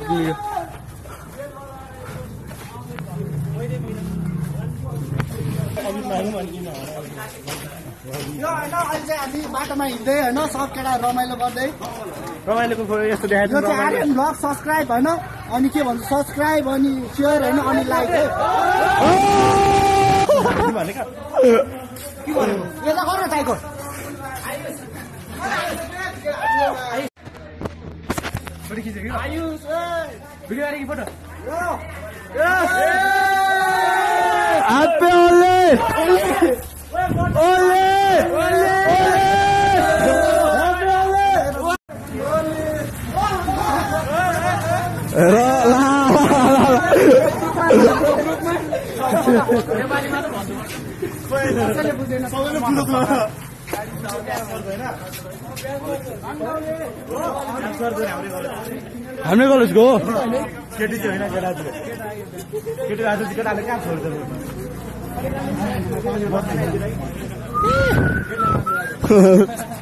तिमी यो होइन अहिले चाहिँ हामी बाटोमा हिँड्दै होइन सब केटा रमाइलो गर्दै रमाइलोको यस्तो देखाएको यो चाहिँ आर्यन ब्लग सब्सक्राइब होइन अनि के भन्छ सब्सक्राइब अनि सेयर होइन अनि लाइक है भनेको के भन्नु यता गर न टाइगर फोटो खिचेको आयुष भिडियो आरे कि फोटो आप्पे ओले ओले ओले हाम्रो कलेजको हो केटी चाहिँ होइन केटी आज केटाले कहाँ छोड्छ